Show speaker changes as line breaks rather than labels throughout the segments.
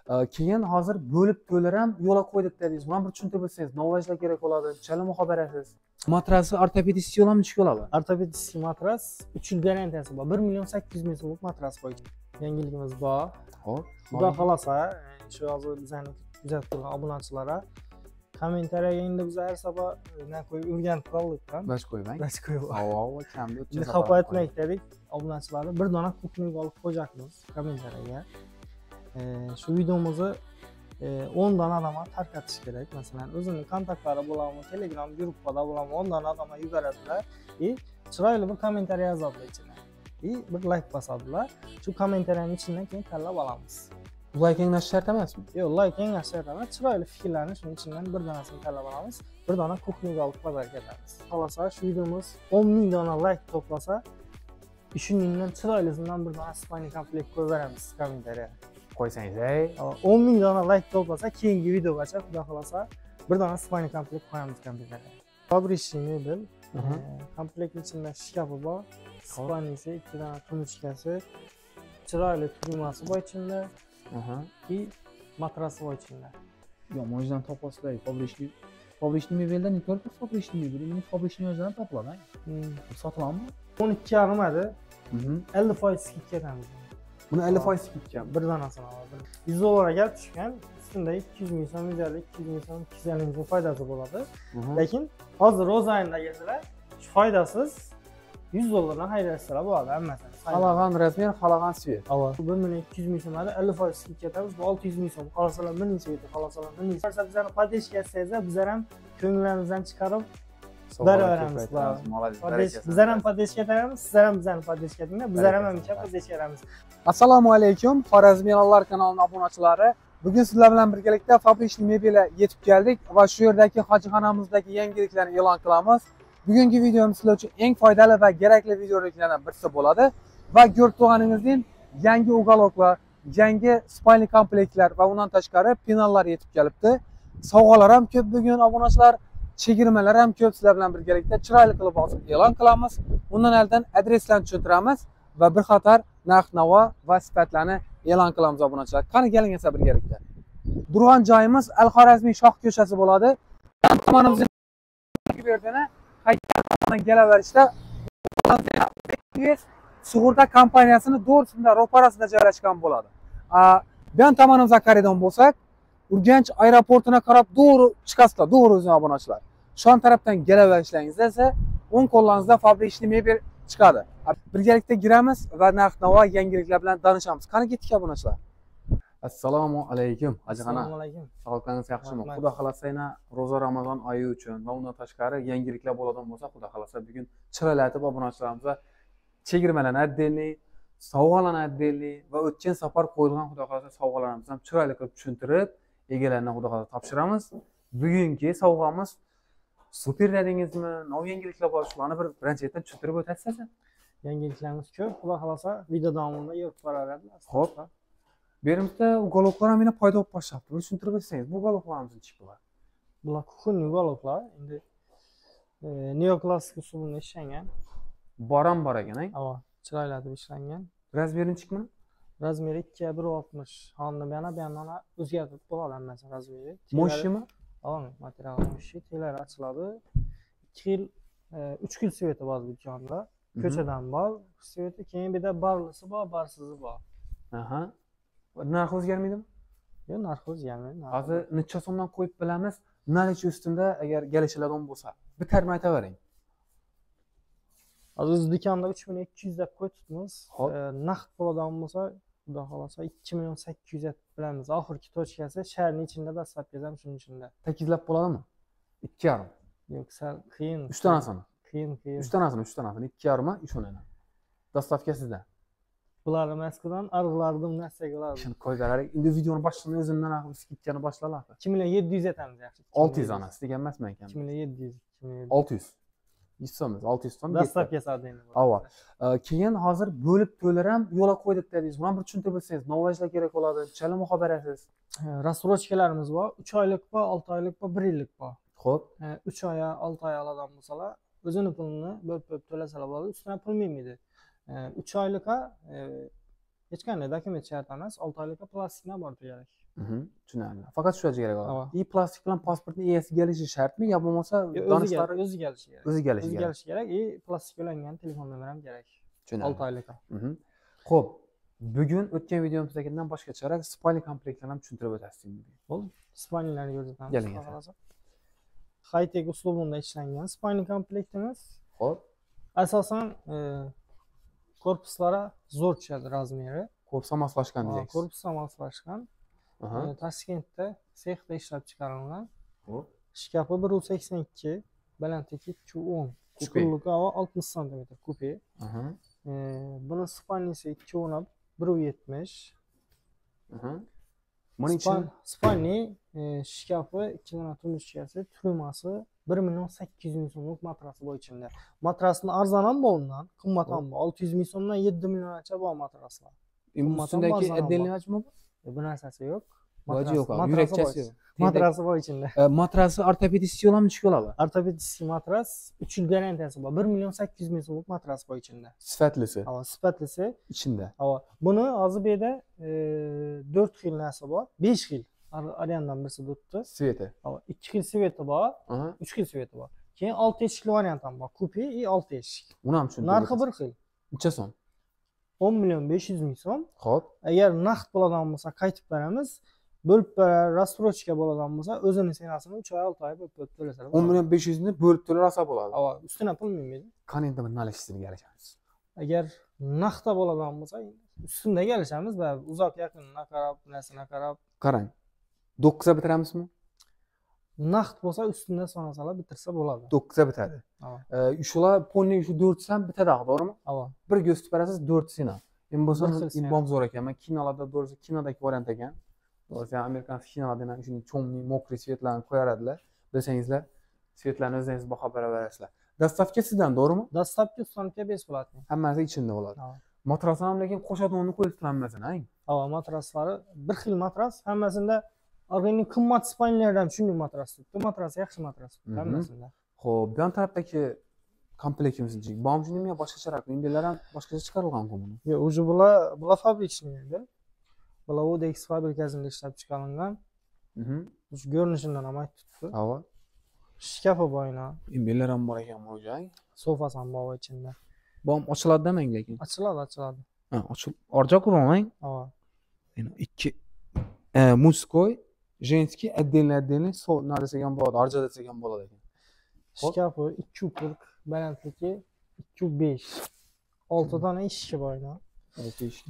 Keyin hozir bo'lib to'lar ham yo'la qo'ydik dedingiz. Buni bir tushuntirib o'tsangiz, nima kerak bo'ladi? Chala muhobarasiz. Matrasi ortopedist yo'lami tushib qoladi?
Ortopedist matras 3 yil garantiyasi bor. 1.800.000 so'mlik matras qo'ydik. Yangiligimiz bor.
Xo'p.
Xudo xolasa, shu hozir bizani kuzatib turgan obunachilarga kommentariyaga endi biz har safar qo'yib o'rganib qoldik-da.
Daj qo'ymang.
Daj qo'yib.
Avo, kamda o'tcha.
Endi xafa etmaylik dedik obunachilarni. Bir dona kukning olib qo'yacakmiz kommentariyaga. Shu videomizni 10 dona odamga tarqatish kerak. Masalan, o'zini kontaktlari bo'lami, Telegram gruppada bo'lami 10 dona odamga yuboradilar. Chiroyli bir kommentariya yozadilar ichiga. Bir like bosadilar. Shu kommentariyaning ichidan keyin tanlab olamiz.
Like yangilash shart emasmi?
Yo'q, like yangilash shart emas. Chiroyli fikrlarni shuning ichidan bir donasini tanlab olamiz. Bir dona kukning olib bozorga ketamiz. Xolasa shu videomiz 10.000 dona like to'plasa, 3.000 dan chiroylisidan bir dona spayni komplekt qo'yib beramiz kommentariyaga.
Qo'ysangiz, ey.
10.000 dona like to'plasa, keyingi videogacha xudo xolasa bir dona spayni komplekt qo'yamiz kommentariyaga. Fabrichniy mebel. Komplektning ichida shkafi bor. Spayniisi, 2 dona tunuchkasi, chiroyli tugmasi bor ichida. И matrasi bor ichida.
Yo, mo'jizadan topasizlar. Fabrichniy mebeldan ne ko'rib fabrichniy mebel? Buni fabrichniy o'zidan topiladi. Sotiladimi?
12,5 edi. 50% skidka ketamiz.
Buni 50% skidka.
Bir donasini oladi. 100 dollarga tushgan, ustida 200.000 so'm, 200.000 so'm, 250.000 so'm foydasi bo'ladi. Lekin hozir o'z oyinda kelsalar, shu foydasiz 100 dollardan xayrlasizlar bo'ladi hammasini.
Xalagan razmer, xalagan svet.
Avval 1.200.000 so'mdan 50% skidka ketamiz. Bu 600.000 so'm. Qolasalar 1.000 sveti, qolasalar 1.000. Bizlarni podeshka etsangizlar, bizlar ham ko'nglimizdan chiqarib beraveramiz. Bizlar ham podeshka etamiz, sizlar ham bizlarni podeshka etinglar. Bizlar ham hamisha podeshka etamiz.
Assalomu alaykum, Xorazmiyalar kanalining obunachilari. Bugun sizlar bilan birgalikda Fabrichniy mebelga yetib keldik va shu yerdagi hojixonamizdagi yangiliklarni e'lon qilamiz. Bugungi videomiz sizlar uchun eng foydali va kerakli videolardan birisi bo'ladi va ko'rib turganingizdek, yangi ugaloklar, yangi spayli komplektlar va undan tashqari penallar yetib kelibdi. Sovg'alar ham ko'p bugun obunachilar, chegirmalar ham ko'p. Sizlar bilan birgalikda chiroyli qilib e'lon qilamiz. Undan oldin adreslarni tushuntiramiz va bir qator narx-navo va sifatlarni e'lon qilamiz obunachilar. Qani keling esa birgalikda. Turgan joyimiz Al-Xorazmiy shoh ko'chasi bo'ladi. Tomonimizga berdini haykaldan kelaverishda sug'urta kompaniyasini to'g'risida ro'parasida joylashgan bo'ladi. Bu tomonimizga qaraydigan bo'lsak, Urganch aeroportiga qarab to'g'ri chiqasizlar, to'g'ri o'zing obunachilar. Shon tarafdan kelaverishlaringizda esa o'ng qo'llaringizda Fabrichniy mebel chiqadi. Birgalikda giramiz va narx-navo yangiliklar bilan tanishamiz. Qani ketdik obunachilar. Assalomu alaykum, hojixona.
Assalomu alaykum.
Sog'liqingiz yaxshimi? Xudo xolasa ro'za Ramazon oyi uchun va undan tashqari yangiliklar bo'ladigan bo'lsa, xudo xolasa bugun chiroylatib obunachilarimizga chegirmalarni addenli, sovg'alarni addenli va o'tgan safar qo'yilgan xudo xolasa sovg'alarimizni ham chiroyli qilib tushuntirib, egalaridan xudo xolasa topshiramiz. Bugungi sovg'amiz super dedingizmi? Nov yangiliklar bor, shularni birinchidan tushuntirib o'tasiz.
Yangiliklarimiz ko'p. Xudo xolasa video davomida yo'q boraveradi.
Xo'p. Berimizda ugaloklar ham yana paydo bo'lib boshlabdi. Buni tushuntirib o'tsangiz, bu ugaloklarimizni ichi bular.
Bular kukun ugaloklar. Endi neoklassik usulda ishlangan.
Boram bor ekan,
Ava, chiroylatib ishlangan.
Razmeri nechmi?
Razmeri 2 1.60. Honni bu yana o'zgartirib bo'ladi hammasi razmeri.
Moshimi?
Ava, material moshi, telari ochiladi. 2 yil 3 yil sveti bor bu jonda. Ko'chadan bor sveti, keyin bir de barlisi bor, barsizi bor.
Aha. Narx o'zgarmaydimi?
Yo'q, narx o'zgarmaydi.
Hozir necha so'mdan qo'yib bilamiz? Narx ustida agar kelishiladigan bo'lsa, bir tarm aytavering.
Hozir biz do'konda 3200 deb qo'yibmiz. Naqd bo'ladigan bo'lsa, xudo xolasa 2.800 deb bilamiz. Oxirgi tochkasi shaharning ichida dastlabki ham shuning ichida.
Taklif bo'ladimi? 2,5.
Yo'q, sal qiyin.
3 tanasini.
Qiyin.
3 tanasini, 2,5 ishonadi. Dastavka sizda.
Bular Moskvadan arg'lardim narsalar.
Shuni qo'ygarik. Endi videoni boshlagan o'zimdan skidkani boshlalar.
2.700 aytamiz yaxshi.
600 onasi degan emasmi ekan?
2.700.
600. 100 so'm, 600 so'm.
Dastavka savdo endi.
Avval. Keyin hozir bo'lib to'lar ham yo'la qo'ydik dedingiz. Buni bir tushuntirib o'tsangiz, nima kerak bo'ladi? Chala muhobarasiz.
Rassrochkalarimiz bor. 3 oylik bor, 6 oylik bor, 1 yillik bor.
Xo'p.
3 oy, 6 oy oladigan bo'lsalar, o'zini pulini bo'lib to'lasalar bo'ladi, ustidan pul bermaydi. 3 oylikqa hech qanday dokument shart emas, 6 oylikqa plastikdan bor kerak.
Tushunarli. Faqat shu kerak
Ava.
bo'ladi. Plastik bilan pasportning egasi kelishi shartmi yo bo'lmasa donishlari
o'zi kelishi kerak.
o'zi kelishi
O'zi
kerak.
kelishi kerak. Plastik ulangan telefon nomeri ham kerak.
Tushunarli.
6 oylik.
Xo'p, bugun o'tgan videomizdagidan boshqacharoq spalni komplektlarni ham tushuntirib o'tasiz endi.
Bo'ldi. Spaniyalarni ko'rsatamiz.
Keling.
High-tech uslubida ishlangan spalni komplektimiz.
Xo'p,
Asosan korpuslari zo'r tushadi razmeri.
korpusa moslashgan deysiz.
Korpusga moslashgan. Toshkentda sexda ishlab chiqarilgan.
Xo'p.
Shkafi 182, balandligi 210, chuqurligi 60 sm kupe. Buni spannisi 210, 170.
Buning uchun
spanni shkafi 2 dona tumshugasi, turmasi 1.800.000 so'mlik matrasi bor ichida. Matrasning arzon ham bor undan, qimmat ham bor. 600.000 so'mdan 7 milliongacha bor matraslar.
ustundagi отдельныйchi bu?
Bu narsasi yo'q.
Iloji yo'q, yurakchasi yo'q.
Matrasi bor ichida.
Matrasi ortopedist yo'lamni tushib oladi.
Ortopedist matras 3 yil garantiyasi bor. 1.800.000 so'mlik matras bor ichida.
Sifatlisi.
Sifatlisi
Ichida.
Buni hozir bu yerda 4 xil narsa bor. 5 xil. Ariandan birisi o'tdi.
Sveti.
2 xil sveti bor, 3 xil sveti bor. Keyin 6 eshikli variant ham bor. Kupe и 6 eshik.
Uni ham tushundim.
Narxi bir xil.
Necha so'm?
10.500.000 so'm.
Xo'p.
Agar naqd bo'ladigan bo'lsa qaytib beramiz. Bo'lib berar, rastrochka bo'ladigan bo'lsa, o'zini senasini 3 oy 6 oy bo'lib to'lasa.
10.500 ni bo'lib to'lasa bo'ladi.
Ustuna pul minmaydi.
Qani endi buni alishishni kelishamiz.
Agar naqdda bo'ladigan bo'lsa, ustunda kelishamiz va uzoq yaqinga qarab, narsani qarab.
Qarang. 9 ga bitiramizmi?
Naqd bo'lsa ustunda sonasalar bitirsa bo'ladi.
9 ga bitadi. Shular polning shu 4 ham bitadi, to'g'rimi? Bir go'sht berasiz 4 sena. Endi bo'lsa imom zo'r ekan. Men kinolarda doğrusu kinodagi variant ekan. Doğrusu Amerikan kinolarida ham shunday cho'mli, mokri svetlarni qo'yaradilar. Bilsangizlar, svetlarni o'zingiz baho beraverasizlar. Dastavka sizdan, to'g'rimi?
Dastavka ustanlikka beriladi.
Hammasi ichida bo'ladi. Matras ham lekin qo'shadiganni qo'yib tulanmasin, ha?
Matraslari bir xil matras, hammasida organik qimmat spannerdan shunday matras turibdi. Matras yaxshi matras hammasida.
Xo'p, bu tarafdagi komplektimizni bu ham shunday boshqacharoq, mendelar ham boshqacha chiqarilgan-ku buni.
Yo'q, o'zi bular fabrikchilar. Bular ODX fabrikasida ishlab chiqarilgan. Shu ko'rinishidan ham aytib turibdi.
Ava.
Shkafi boyna.
Mendelar ham bor ekan bu joy.
Sofasi ham bor ichida.
Bu ham ochiladi-mi lekin?
Ochiladi.
Ochilib. Orqa qurolmang. Endi 2 muskoy, женский отдельно надо degan bo'ladi, orqa degan bo'ladi ekan.
Shkafi 240, balandligi 205. 6 dona eshigi bor ekan.
6 eshik.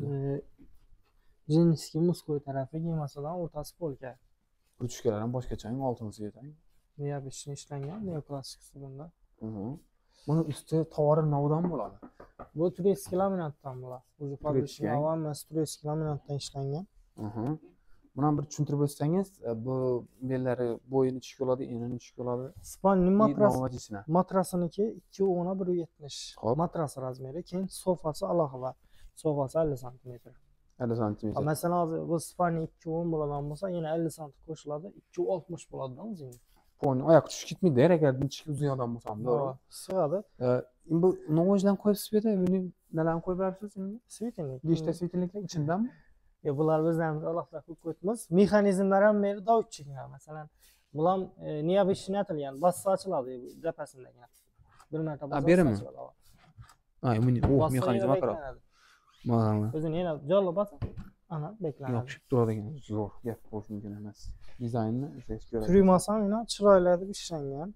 Женский muskoy tarafi kemasadan o'rtasi polka.
Ruchkalar ham boshqacha, oltin svetang.
Neobishni ishlangan, neoplastik usulda.
Buni usti tovari novdan bo'ladi.
Bu tureskiy laminatdan bo'ladi. O'zi fabrikasi hammasi tureskiy laminatdan ishlangan.
Buni ham bir tushuntirib o'tsangiz, bu belari bo'yini ichki bo'ladi, enini ichki bo'ladi.
Spanning matrasiniki 210 170. Matras razmeri, keyin sofasi alohida. Sofasi 50 sm.
50 sm.
Masalan, hozir bu spanning 210 bo'ladigan bo'lsa, yana 50 sm qo'shiladi, 260 bo'ladi-da o'zingiz.
Poni oyoq tushib ketmaydi, agar buncha uzun odam bo'lsam, to'g'ri.
Sig'adi.
Bu novojdan qo'yib sveti, buni nimalarni qo'yib berasiz endi?
Svetilnik.
Beshta svetilniklar ichindami?
Bular bizlarimiz alohida qilib qo'yibmiz. Mexanizmlar ham meri dovutchik. Masalan, bular neobishni atilgan, bassa ochiladi zapasindagi. Bir marta bassa ochiladi.
Buni mexanizm qarab. Mana.
O'zini yana jo'lla bosib, ana beklanadi.
Yopishib turadigan zo'r gap bo'lishi mumkin emas. Dizaynni o'zingiz ko'rasiz.
Turmasi ham yana chiroyli deb ishlangan.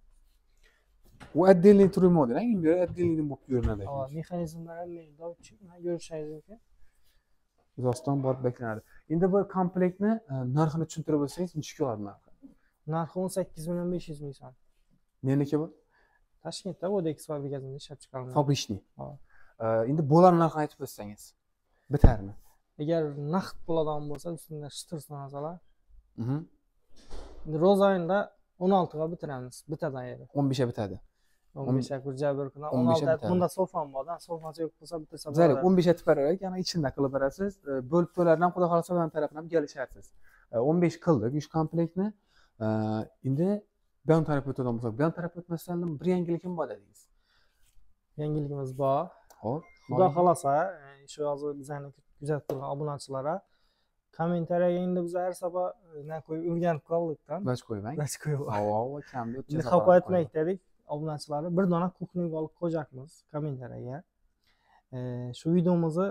U отдельный turma deydi, endi отдельный bo'lib ko'rinadi.
Mexanizmlar ham dovutchik, ko'rishingiz mumkin.
Uzaston borib beklanadi. Endi bu komplektni narxini tushuntirib o'tsangiz, necha keladi narxi?
Narxi 18.500.000 so'm.
Meniki bu?
Toshkentda ODX fabrikasida ishlab chiqarilgan.
Fabrichniy. Endi bular narxini aytib o'tsangiz, bitarmi?
Agar naqd bo'ladigan bo'lsa, ustida shtir sonasalar. Ro'z oyida 16 ga bitiramiz, bitadan yeri. 15
ga bitadi.
15 ga kurja bir kun, 16 bunda sofam bor-da, sofasi yo'q bo'lsa bitirsa bo'ladi.
Zalik 15 ga tipararak, yana ichida qilib berasiz. Bo'lib to'lardan xudo xolasa bilan tarafdan kelisharsiz. 15 qildik ish komplektni. Endi bilan taraf o'tadigan bo'lsak, bilan taraf o'tmasdan bir yangilikim bor dedingiz.
Yangiligimiz bor.
Xo'p.
Xudo xolasa, shu hozir bizlarni kuzatib turgan obunachilarga Kommentariyaga endi biz har safar qo'yib o'rganib qoldik-da.
Bach qo'ymang.
Bach qo'yib.
Avo, kamda
Endi xafa etmaylik dedik obunachilarni. Bir dona kukning olib qo'yacakmiz kommentariyaga. Shu videomizni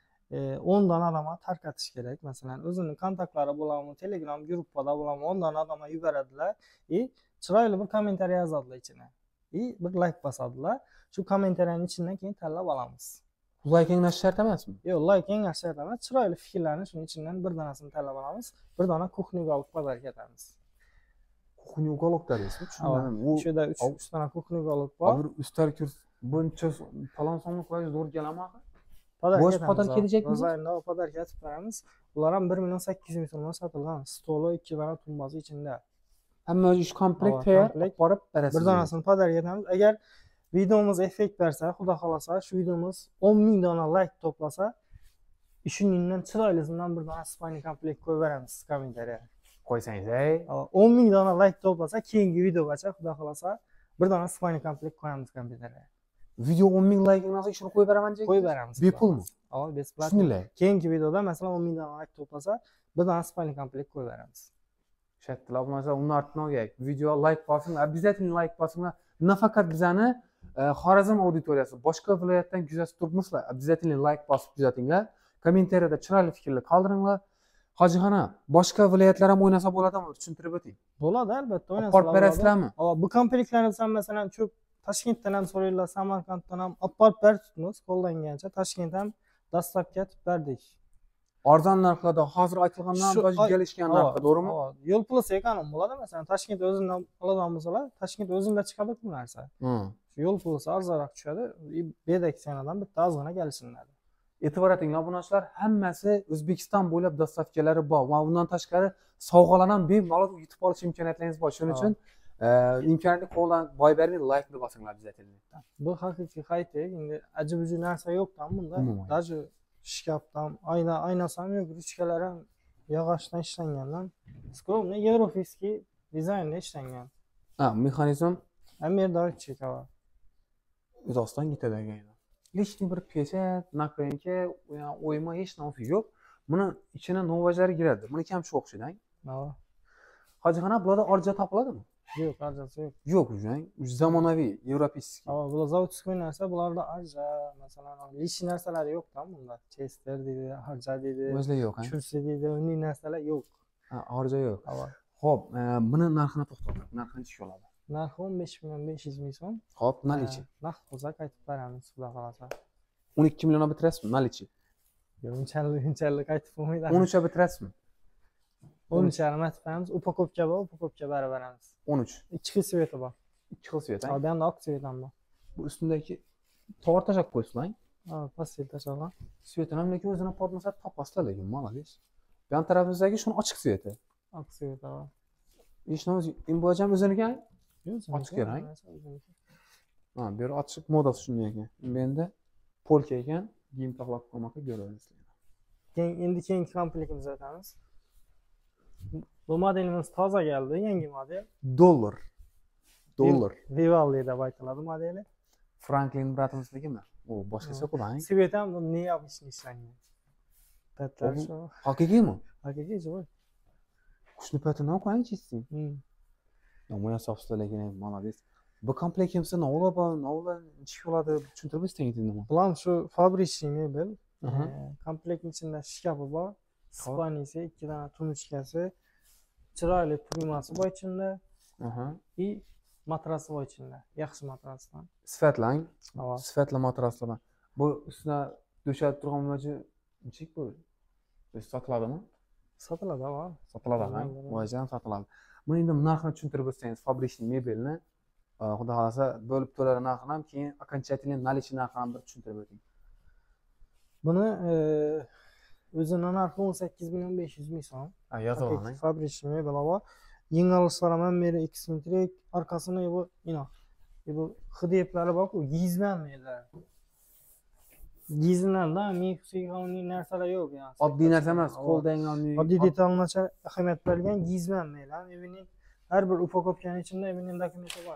10 dona odamga tarqatish kerak. Masalan, o'zining kontaktlari bo'ladimi, Telegram gruppada bo'ladimi, 10 dona odamga yuboradilar. Chiroyli bir kommentariya yozadilar ichine. Bir like bosadilar. Shu kommentariyaning ichidan keyin tanlab olamiz.
Like yanglash shart emasmi?
Yo'q, like yangash shart emas. Chiroyli fikrlarni shuning ichidan bir donasini tanlab olamiz. Bir dona kukning olib bozorga ketamiz.
Kukning olib deysizmi? Tushunmadim.
U shuda 3 dona kukning olib bor.
Bir üstel kurs buncha falon sonlik qo'yish zo'r kelami?
Bosh
podarka edecekmiz.
Bozorda podarka etib beramiz. Ular ham 1.800.000 so'mga sotilgan. Stoli 2 dona tumbasi ichida.
Hamma 3 komplekt tayyor, borib berasiz.
Bir donasini podarka etamiz. Agar videomiz effekt bersa, xudo xolasa, shu videomiz 10.000 dona like to'plasa, ishuningdan chiroylisidan bir dona spayni komplekt qo'yib beramiz kommentariyaga.
Qo'ysangiz, ey.
10.000 dona like to'plasa, keyingi videogacha xudo xolasa bir dona spayni komplekt qo'yamiz kommentariyaga.
Video 10.000 like olsa ishini qo'yib beraman deb.
Qo'yib beramiz.
Bepulmi?
Bepul.
Bismillah.
Keyingi videoda masalan 10.000 dona like to'plasa, bir dona spayni komplekt qo'yib beramiz.
Shatlar, bo'lmasa uni ortidan o'gay. Video like bosing, обязательно like bosinglar. Nafaqat bizani Xorazm auditoriyasi, boshqa viloyatdan kuzatib turibsizlar, обязательно like bosib kuzatinglar. Kommentariyada chiroyli fikrlar qoldiringlar. Hojixona, boshqa viloyatlar ham o'ynasa bo'ladimi? Tushuntirib o'ting.
Bo'ladi, albatta o'ynasa.
Olib berasizlarmi?
Bu komplektlarni san masalan shu Toshkentdan ham so'raylar, Samarqanddan ham olib beramiz, qo'llangancha. Toshkent ham dastlabki etib berdik.
Arzon narxlarda hozir aytilgandan boshqa kelishgan narxda, to'g'rimi?
Yo'l puli ekonom bo'ladi, masalan, Toshkent o'zidan oladigan bo'lsalar, Toshkent o'zida chiqadi bu narsa. Shu yo'l puli arzonroq tushadi, bedak sanadan bitta ozgina kelishiladi.
E'tibor eting, obunachilar, hammasi O'zbekiston bo'ylab dastavkalari bor va undan tashqari sovg'alar ham bemalol yutib olish imkoniyatlaringiz bor. Shuning uchun imkoniyatni qo'ldan boy bermay like-ni bosinglar обязательно.
Bu haqiqiy haytek, endi ajib-uju narsa yo'q-da bunda. Даже shkafdan, aynasi ham yo'q, ruchkalar ham yog'ochdan ishlangandan. Skromniy Eurofeskiy dizaynda ishlangan.
Mexanizm
Amerdorchik va
o'zosdan ketadigan. Lishni bir peshat, nakoyanka, o'yma hech narsa yo'q. Buni ichine novajlari kiradi. Buni ham shu o'xshaydi. Hojixona, bularda orja topiladimi?
Yo'q, arjasi yo'q.
Yo'q, zamonaviy, yevropeyskiy.
Bular zavodskiy narsa, bularda arja, masalan, lish narsalar yo'q-da bunda. Chester deydi, arja deydi.
O'zlar yo'q,
Kursi deydi, unday narsalar yo'q.
Arja yo'q. Xo'p, buni narxini to'xtating. Narxi necha bo'ladi?
Narxi 15.500.000 so'm.
Xo'p, nalichi.
Naqd bo'lsa aytib beramiz, xudo xolasa.
12 million bitirasizmi? Nalichi.
Yo'q, unchalik aytib bo'lmaydi.
13 bitirasizmi?
13 aytib beramiz. Upakovka bor, upakovka berib beramiz.
13.
2 xil sveti bor.
2 xil svet.
Bu ham oq svet ham bor.
Bu ustundagi tovar tashab qo'ysizlar.
Pastel tashab.
Svetini ham lekin o'zini portmasa topasizlar lekin, молодец. Bu yon tarafimizdagi shuni ochiq sveti.
Oq svet bor.
Ishnoz imbojam o'ziniki.
Yo'q,
ochiq kerak. Bu yer ochiq modasi shunday ekan. Endi polka ekan, kiyim taxlab qo'ymoqqa ko'ramiz.
Endi keyingi komplektimizni aytamiz. Bu modelimiz toza geldi, yangi model.
Dollar.
Vivaldi deb aytiladi modeli.
Franklin bratimiznikimi? O boshqacha qilgan.
Svet ham neobishni ishlangan. Patlar shu.
Haqiqiymi?
Haqiqiy joy.
Qushni patini qo'ying chizsin. Moya sofslar lekin молодец. Bu komplekt kimsa novla ichki bo'ladi, tushuntirib o'tsangiz nima?
Bular shu fabrichniy mebel. Komplektning ichida shkafi bor. Spanisi, 2 dona tunuchkasi, chiroyli primasi bor ichida. И matrasi bor ichida. Yaxshi matrasdan.
Sifatlang. Sifatli matraslardan. Bu ustida döşab turgan mo'ji nechik bu? Sotiladimi?
Sotiladi, va.
Sotiladi, ha? Mo'jam sotiladi. Buni endi narxini tushuntirib o'tsangiz, fabrichniy mebelni, xudo xolasa bo'lib to'lar narxini ham keyin окончательный наличие narxini ham bir tushuntirib o'ting.
Buni o'zini narxi 18.500.000 so'm.
Yozib oling.
Fabrichniy mebel bor. Yengilishlar ham meri eksentrik, arkasini bu inoq. Bu xideplari bor-ku, gizlanmaydi. Gizlandan mixsiga narsalar yo'q yani.
Oddiy narsa emas, qo'ldan olmay.
Oddiy detallarga ahamiyat berilgan gizlanmaydi. Evining har bir upakovkaning ichida evining dokumenti bor.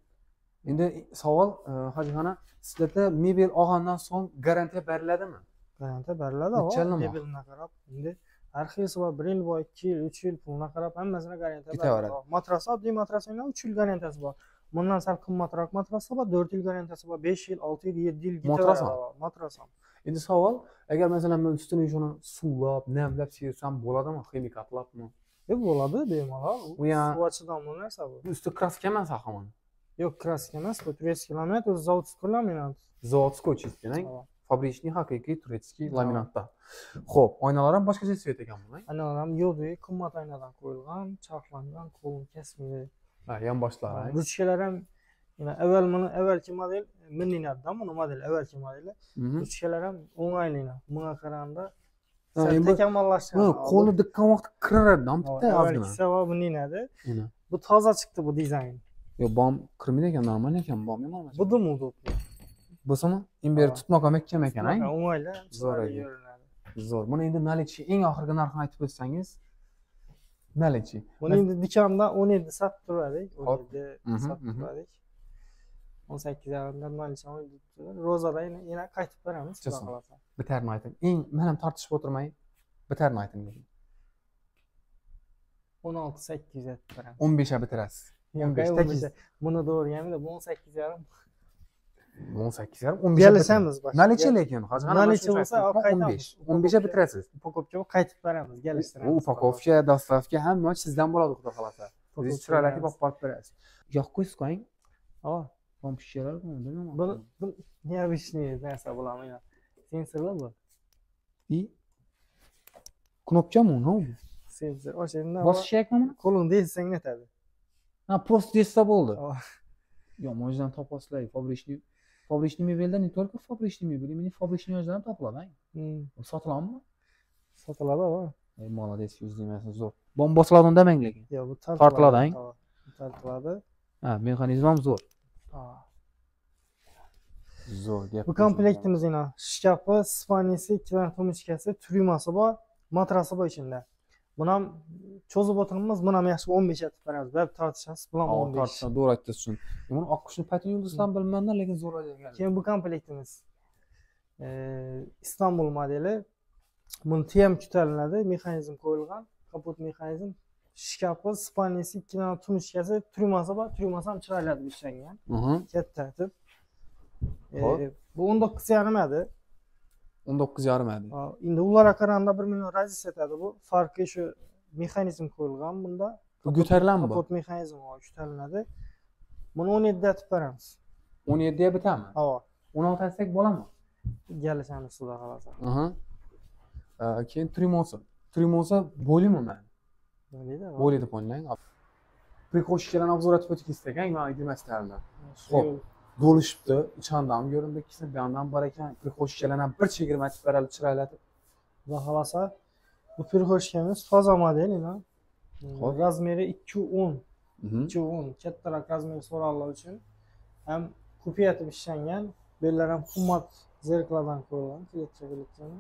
Endi savol, hojixona, sizlarda mebel olgandan so'ng garantiya beriladimi?
Garantiya beriladi
Uch yilmi?
mebeline qarab. Endi har xilisi bor, 1 yil bor, 2 yil, 3 yil puluna qarab hammasine garantiya
Ketaveradi.
beriladi. Matras, oddiy matrasning 3 yil garantiyasi bor. Bundan sal qimmatroq matraslar bor, 4 yil garantiyasi bor, 5 yil, 6 yil, 7 yil
Matras ham?
ketaveradi. Matras ham.
Endi savol, agar masalan men ustini shuni suvlab, namlab sersam bo'ladimi? Ximikatlabmi?
Bo'ladi bemalol.
U ya-
Suv ochidamli narsa bu.
Usti kraska emas axamon.
Yo'q, kraska emas, bu турецкий ламинат, o'zi zavodskiy laminat.
Zavodskiy chistkan, fabrichniy haqiqiy turецкий laminatda. Xo'p, oynalar ham boshqacha svet ekan bular.
Aynan ham yo'lda qimmat aynadan qo'yilgan, charxlangan, qo'lni kesmaydi.
Ha, yonboshlar.
Ruchkalar ham yana avvalgi model minlinaddan, buni model avvalgi modeli. Ruchkalar ham o'ng'aylina. Bunga qaraganda sal takomillashgan.
Qo'lni diqqat vaqt kiraradidan bitta ozgina.
Avvalgisi va minlinadi. Bu toza chiqdi bu dizayn.
Yo, bom kirmaydi ekan, normal ekan, bom yomon emas.
Bu da udobli.
Busimi? Imber tutmoq ham ekan ekan, ha?
O'ng'ayli,
Zo'r
chiroyli
ekan.
ko'rinadi.
Zo'r. Buni endi nalichi eng oxirgi narxini aytib o'tsangiz. Nalichi.
Buni endi do'konda 17 sotib turardik.
Hop.
17 sotib turardik. 18 yarimdan nalicha Rozada yana qaytib beramiz, xudo
Chiqsin.
xolasa.
Bitarni ayting. Eng men ham tortishib o'tirmay. Bitarni ayting.
16-800 aytib beramiz.
15 ga bitirasiz. 15 8.
Buni to'g'rigamida bu 18 yarim.
18 yarim, 15 ga
Gelishamiz boshqa.
Nalichi lekin, hozir
Nalichi bo'lsa,
15. 15 ga bitirasiz.
Upakovka qaytib beramiz, gelishtiramiz.
U upakovka, dostavka hamma sizdan bo'ladi, xudo xolasa. Siz chiroyli olib borib berasiz. Yo'q qo'ysiz qo'ying.
Ha,
Pompishchalar bilmayman.
bu необычный narsa bo'ladimi? Sensorlar bu.
И knopkami u?
Sensor. O'shanda
Bosish kerakmi?
qo'lingda essang netadi.
Ha, просто desa bo'ldi.
Ha.
Yo, mo'jizadan topasizlar. Fabrichniy mebeldan не только fabrichniy mebel, именно fabrichniy yo'ldan topiladi. Sotiladimi?
Sotiladi va.
Ey, молодец, yuzlamaysiz, zo'r. Bomba bosiladimi demang lekin.
Yo'q, bu
Tortiladi, ha?
Tortiladi.
Ha, mexanizm ham zo'r.
Ha.
Zo'r gap.
Bu komplektimiz yana shkafi, spanisi, 2 ta tumishkasi, tryumasi bor, matrasi bor ichida. Buni ham cho'zib o'tiramiz, buni ham yaxshi 15 atib beramiz. Bab tortishasiz, bilan 15.
Tortishdan to'g'ri aytdingiz shuni. Buni oqqushni patin yulduzdan bilmayman, lekin zo'r ekan.
Keyin bu komplektimiz Istanbul modeli. Buni TM ko'tariladi, mexanizm qo'yilgan, kapot mexanizm, shkafi, spanisi, 2 ta tumishkasi, tryumasi bor, tryumasi ham chiroyli ishlangan. Katta atib. Bu 19 yarim edi.
19 yarim edi.
Endi ularga qaraganda 1 million razis etadi bu. Farqi shu mexanizm qo'yilgan bunda.
Bu ko'tariladimi bu?
Kapot mexanizm ko'tariladi. Buni 17 da atib beramiz.
17 ga bitami?
Ha.
16 atsak bo'ladimi?
Gelishamiz xudo xolasa.
Keyin tryumosi. Tryumosi bo'limi men.
Bo'ladi.
Bo'ladi po'nlang. Prikhoshchilarni obzor etib o'tdik ekan, men aytmasdim. Xo'p. Bo'lishibdi. Ichandan ko'rindi, ikkisini bu yoqdan bor ekan. Prikhoshchilarni bir chegirma aytib beradi, chiroylatib.
Xudo xolasa bu prikhoshkamiz toza model ina. Razmeri 2.10. 2.10 kattaroq razmer so'rallar uchun ham kupiyatib ishlangan. Bellar ham qimmat zerklardan qo'yilgan, filetcha.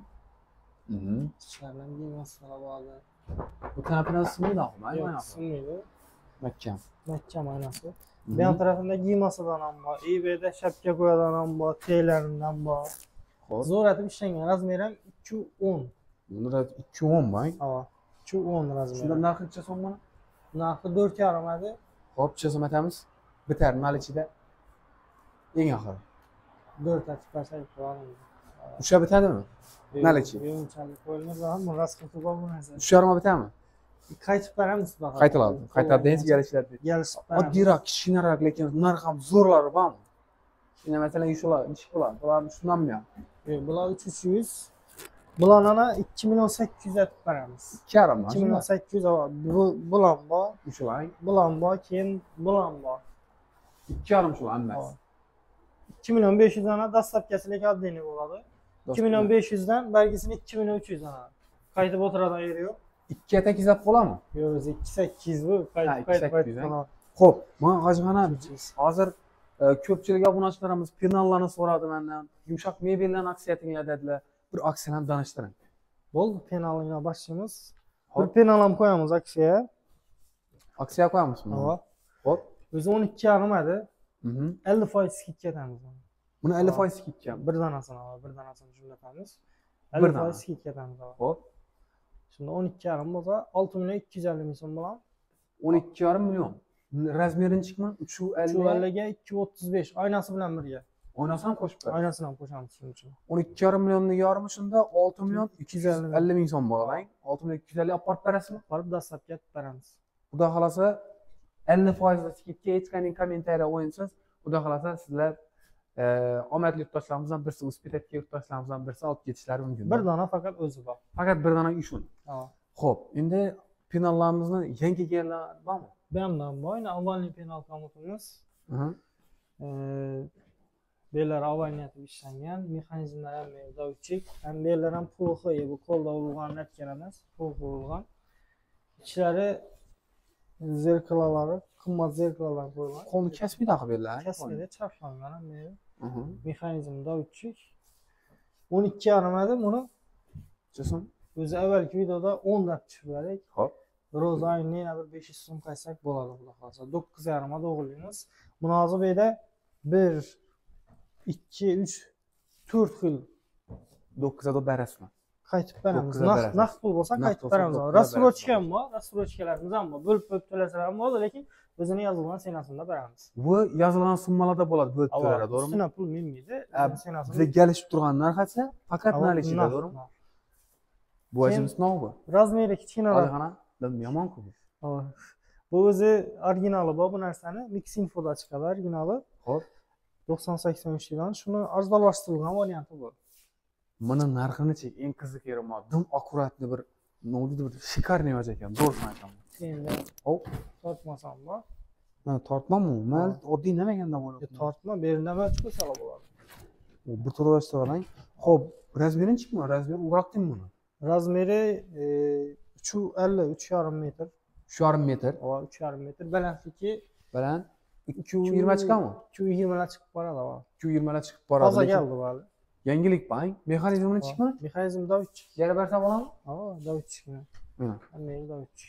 Ishlardan giymaslar bo'ladi.
Bu kanapani sinmaydi,
Yo'q, sinmaydi.
Mahkam.
Mahkam aynasi. Bu yan tarafında giymasidan ham bor, eBay'da shapka qo'yadigan ham bor, teylaridan bor.
Xo'p.
Zo'r atib ishlangan. Razmeri ham 2.10.
Buni 2.10 bang.
Ha, 2.10 razmeri.
Shunda narxi necha so'm buni?
Narxi 4.5 edi.
Xo'p, necha so'm aytamiz? Bitar nal ichida. Eng oxiri.
4 atib bersak bo'ladi.
Usha bitadimi? Nal ichi.
Yo'nchalik qo'yilmasa ham rasxati bor bu narsa.
3.5 ga bitami?
Qaytib beramiz xudo xolasa.
Qaytiladi. Qaytarib dengiz gelishlardi.
Gelishib beramiz.
Oddiyroq, kichkinaroq, lekin narxi ham zo'rlari bormi? Shuna masalan, shular, ishqilar. Bularni shundanmi?
Yo'q, bular 300. Bular ana 2.800 atib beramiz.
2.5
2 million 800 bu bulan bor.
shular.
Bulan bor, keyin bulan bor.
2.5 shular hammasi.
2 million 500 dana dastlabkasilik oddiyni bo'ladi. 2 million 500 dan belgisini 2 million 300 dana. Qaytib o'tiradigan yeri yo'q.
2 ga tekizlab bo'ladimi?
Yo'q, o'zi 2.800 bu. Qaytib
2.800. Xo'p, men hojixona hozir ko'pchilik obunachilarimiz penallarni so'radi mendan. Yumshoq mebellarni aksiyatinglar dedilar. Bir aksiyalarni tanishtiring.
Bo'ldi, penalingga boshlaymiz. Bir penal ham qo'yamiz aksiyaga.
Aksiya qo'yamizmi? Xo'p.
O'zi 12.5 edi. 50% skidga ketamiz.
Buni 50% skidga.
Bir danasini jumlatamiz.
Bir dana.
50% skidka etamiz.
Hop.
Shunda 12,5 bo'lsa 6,250 ming so'm bilan
12,5 million. Razmerini chiqman 350
350 ga 235 oynasi bilan birga.
oynasini ham qo'shib qo'y.
Oynasini ham qo'shamiz shuning uchun.
12,5 millionni yorimi shunda 6 million 250 ming so'm bo'ladi. 6 million 250 olib borib berasizmi?
Borib dastlabki aytib beramiz.
Xudo xolasa 50% skidga hech qanday kommentariya o'yinsiz. Xudo xolasa sizlar omadli yurtdoshlarimizdan birisi, uspetadagi yurtdoshlarimizdan birisi olib ketishlari mumkin.
Bir dona faqat o'zi bor.
Faqat bir dona ishun.
Ha.
Xo'p, endi penallarimizni yangi kelganlar bormi?
Buyamdan bor. Endi avvalgi penal komutimiz.
Aha.
Bellar avvaliyatib ishlangan, mexanizmlar ham davchik, ham bellar ham pulxi, bu qo'lda urilgan netgan emas, pulxi urilgan. Ichlari zerkalalari, qimmat zerkalalar qo'yilgan.
Qo'lni kasmaydi axir bellar.
Kasmaydi, charxlangan ham
Aha.
mexanizm davchik. 12,5 edi buni.
Chiqsin.
O'zi avvalgi videoda 10 deb tushirdik.
Xo'p.
Roza ayni yana bir 500 so'm qaysak bo'ladi xudo xolasa. 9,5 ga o'g'irlaymiz. Buni hozir bu yerda 1 2 3 4 xil
9 da berasizmi?
qaytib beramiz.
9 ga berasiz.
Naqd pul bo'lsa
Naqd
qaytib
bo'lsa
beramiz.
9 ga
Rassrochka ham bor, rassrochkalarimiz ham bor. Bo'lib to'lasalar ham bo'ladi, lekin o'zini yozilgan senasida beramiz.
Bu yozilgan summalarda bo'ladi, bo'lib to'ladi, to'g'rimi?
Ustuna pul minmaydi.
Bizga kelishib turgan narxasi faqat nalichida, to'g'rimi? Bu ajimiz nima bu?
Razmeri kichkinaroq.
Olg'ana, yomon-ku bu.
Bu o'zi originali bor bu narsani. Mixinfoda chiqadi originali.
Xo'p.
90-83 yildan shuni arzonlashtirilgan varianti bu.
Buni narxini chek, eng qiziqari ma, dim akkuratni bir nodida bir shikarniy yoz ekan, to'g'risini aytaman.
Endi
hop,
tortmasam bor.
Ha, tortmamu, men oddiy nimaganda bo'ladi.
Tortma, berina va chiqsala bo'ladi.
Bir tur o'rashtirgan. Xo'p, razmerini chiqma, razmer uzoqdimi buni?
Razmeri 3,50 3,5 metr.
3,5 metr.
Va 3,5 metr. Balandligi
Baland 220 chiqadimi?
220 lar chiqib boradi va
220 lar chiqib boradi.
Toza keldi vali.
Yangilik bang, mexanizmini chiqma.
Mexanizm davich.
Yana bersa bo'ladimi?
Ha, davich.
Mana.
Hamma davich.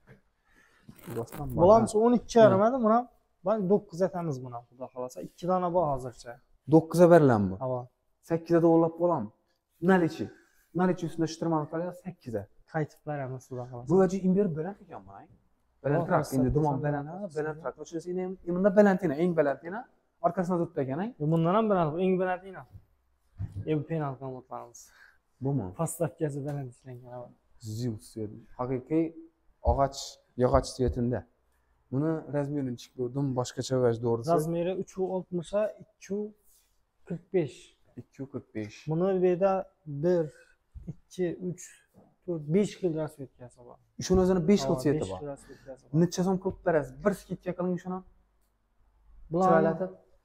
Doston bor.
Bularni 12,5 edi, buni ben 9 etamiz buni, xudo xolasa. 2 dona bor hozircha.
9 ga beriladimi bu?
Ha.
8 ga o'ylab bo'ladimi? Nalichi. Nalichi ustida shtirmani qiladi 8 ga.
Qaytib beramiz, xudo xolasa.
Bu aji imber baland ekan mana. Balandroq, endi dumon balandroq. O'shasi endi balandina, eng balandina. Orqasida turibdi ekan.
Bundan ham baland, eng balandina. Bu penal komutlarimiz.
Bumi?
Postavkasi baland ishlangan.
Zeus dedi. Haqiqiy yog'och svetida. Buni razmerini chiqdim boshqacha vaj to'g'risi.
Razmeri 3,60 ga 2,45.
2,45.
Buni bu yerda 1 2 3 4 5 xil rasvetkasi bor.
Shuni o'zini 5 xil sveti bor.
5 xil rasvetkasi bor.
Necha so'm qilib berasiz? Bir skidka qiling shuni.
Bularni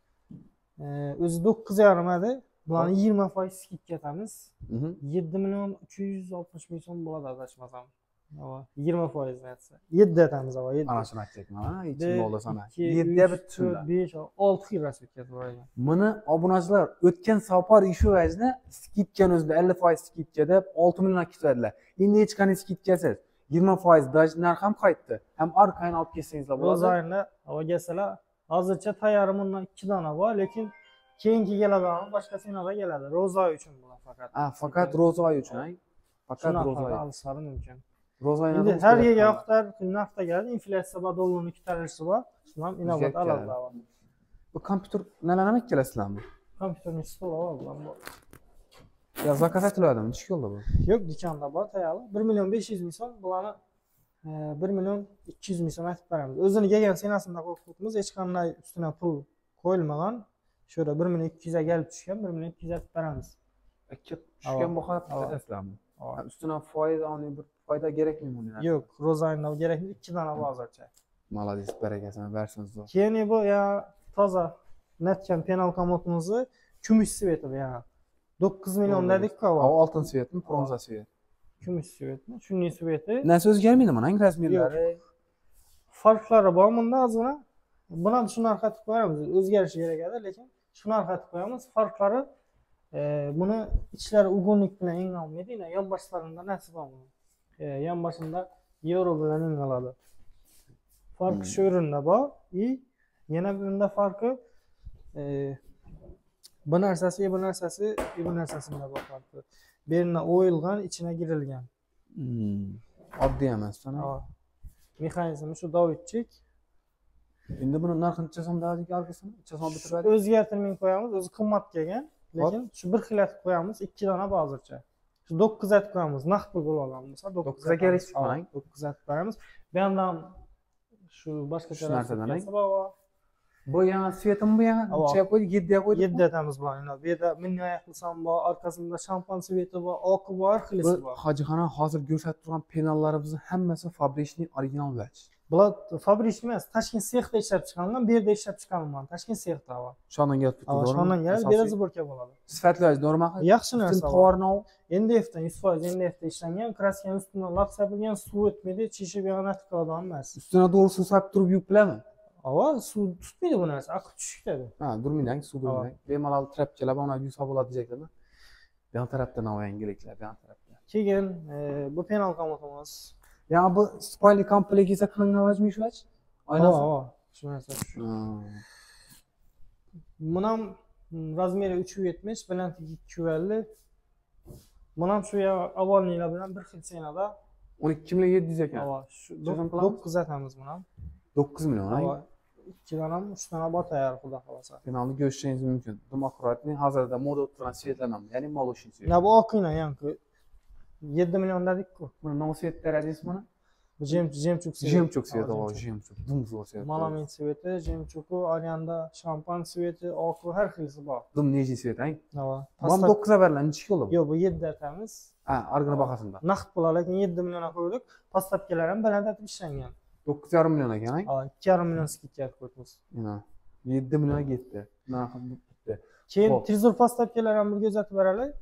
o'zi 9,5 edi. Bularni 20% skidka etamiz. 7 million 360 ming so'm bo'ladi adashmasam. 20% aytsa. 7 etamiz ava 7.
Ana shuni aytsak mana, hechim bo'ldi sana.
7
ga bitta
5 6 xil rasvetkasi bor ekan.
Buni obunachilar o'tgan safar ishu vajni skidkani o'zida 50% skidka deb 6 million ketadilar. Endi hech qanday skidkasiz 20% daj narx ham qaytdi. Ham orqani olib kelsangizlar bo'ladi.
Rozayni havo kelsalar, hozircha tayyorim bundan 2 dona bor, lekin keyingi keladigan boshqa senada keladi. Ro'zoy uchun bular faqat.
Faqat ro'zoy uchun, faqat ro'zoy.
Alishlari mumkin.
Ro'zoyni
Endi har yerga yoqtar, narxda keladi, inflyatsiya bor, dollarning ko'tarilishi bor. Shuni ham inobat oladi.
Bu kompyuter nelarni kelasizlarmi?
Kompyuterning stoli bor.
Ya zakaz etiladimi? Nechta yo'lda bu?
Yo'q, do'konda bor tayyorli. 1 million 500 ming so'm, bularni 1 million 200 ming so'm aytib beramiz. O'zini kelgan senasida qo'yibmiz, hech qanday ustiga pul qo'yilmagan. Shura 1 million 200 ga kelib tushgan, 1 million 200 aytib beramiz.
Tushgan bu holat ketasizlarmi? Ustuna foiz olib bir foyda kerakmi bunga?
Yo'q, Rozayni kerakmi? 2 dona bor hozircha.
Malades, barakasini bersingiz.
Keyin bu ya toza netgan penal komodimizni kumush sveti bu ya. 9 million dedik-ku.
Oltin svetmi, bronza svet?
Kumush svetmi? Shunday sveti.
Narsa o'zgarmaydi mana, razmerlari.
Farqlari bor bunda ozgina. Buni ham shu narxga qilib qo'yamiz. O'zgarishi kerak edi, lekin shu narxga qilib qo'yamiz. Farqlari buni ichlari ugunlik bilan eng olmaydi, yonboshlarida narsa bor buni. Yonboshida yevro bilan eng oladi. Farqi shu o'rinda bor. Yana bunda farqi bu narsasi bilan bor farqi. Birine o'yilgan, içine girilgan.
Oddiy emasdan.
Ava. Mexanizmi shu dovetchik.
Endi buni narxini necha so'm deydik arkasini? Necha so'm bitiradi?
O'zgartirmay qo'yamiz, o'zi qimmat kelgan. Lekin shu bir xil etib qo'yamiz, 2 dona hozircha. Shu 9 etib qo'yamiz, naqd pul bo'la olamiz.
9 ga kelishib qo'ying.
9 etib qo'yamiz. Bu ham shu boshqacha
narsadan.
bor.
Bu yana svetim bu yana necha qo'ydik? 7 ga qo'ydik.
7 etamiz bular. Bu yerda mini oyoqlisam bor, orqasida shampan sveti bor, oqi bor, har xilisi bor.
Hojixona hozir ko'rsatib turgan penallarimizni hammasi fabrichniy original vach.
Bular fabrichniy emas, Toshkent sexda ishlab chiqarilgan, bu yerda ishlab chiqarilgan. Toshkent sexda bor.
Shondan kelib turibdi.
Shondan kelib, bera zborka bo'ladi.
Sifatli normal.
Yaxshi narsa.
Tovarni ol.
NDFdan 100% NDFda ishlangan, kraskani ustidan laq sepilgan, suv o'tmaydi, chishib yog'inatib qoladigan emas.
Ustidan to'g'ri suv sepib turib yuvib bilaman.
Ava suv tutmaydi bu narsa, aqib tushib
Ha, durmaydi, suv durmaydi. Bemalol trapkalar bana yuvsa bo'ladi deyaptilar. Bu yon tarafdan olgan yangiliklar, bu yon tarafdan.
Keyin bu penal komodimiz.
Ya bu spoiler kompleksiga qilingan vajmi shu vach?
Oynasi. Shu narsa shu. Buni ham razmeri 370, balandligi 250. Buni ham shu avvalnilar bilan bir xil senada
12.700 ekan.
Ava, shu 9 atamiz buni ham.
9 million.
Ava, 2 dona, 3 dona bor tayyor xudo xolasa.
Penalni ko'rishingiz mumkin. Demokratning hozirda moda o'tgan svetlanam, ya'ni moloshin svet.
Na bu oqina yanki 7 million dedik-ku.
Buni nima svet deradingiz buni?
Jemchug sveti.
Jemchug sveti, jemchug. Dumzo'r svet.
Malamin sveti, jemchugu, oryanda shampan sveti, oqi har xilisi bor.
Dum neji svet, ha?
Ava.
Buni 9 ga beriladi, necha yo'li bu?
Yo'q, bu 7 atamiz.
Ha, argina bahasida.
Naqd pul, lekin 7 million qo'ydik. Postavkalar ham baland etib ishlangan.
9,5 million ekan, ha?
2,5 million skidka qo'yibmiz.
Mana 7 million ketdi. Narxi bitdi.
Keyin trezor postavkalar ham bir kuzatib beraylik.